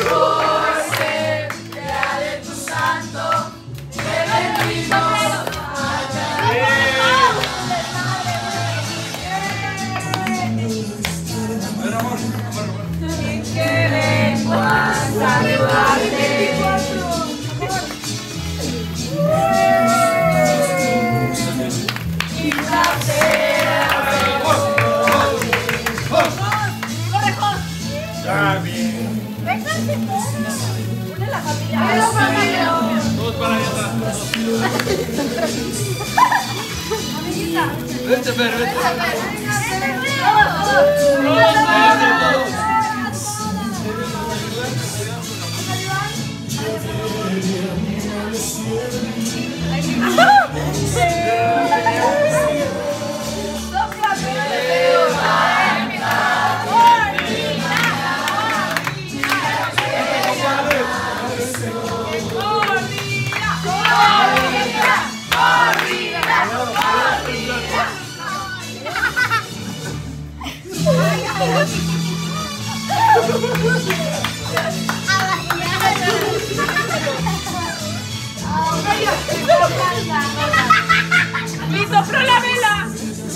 José, sea de tu santo, te bendimos. Y que vengo a saludarte. Y placer Está bien. Une la familia. Todos para allá atrás. Vete, Fer, vete. ¡Me sopló la vela!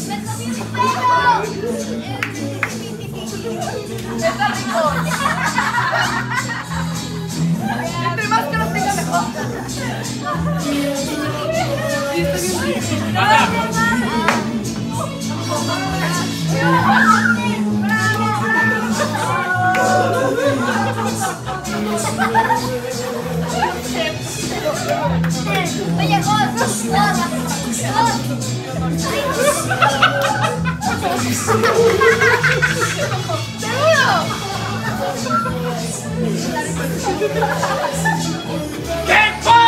¡Está rico! Entre más que los tenga mejor. Y está bien rico. ¿Qué fue?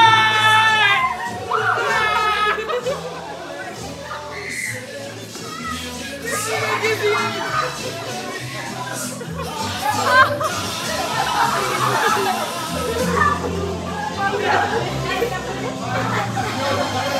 ¡Qué bien!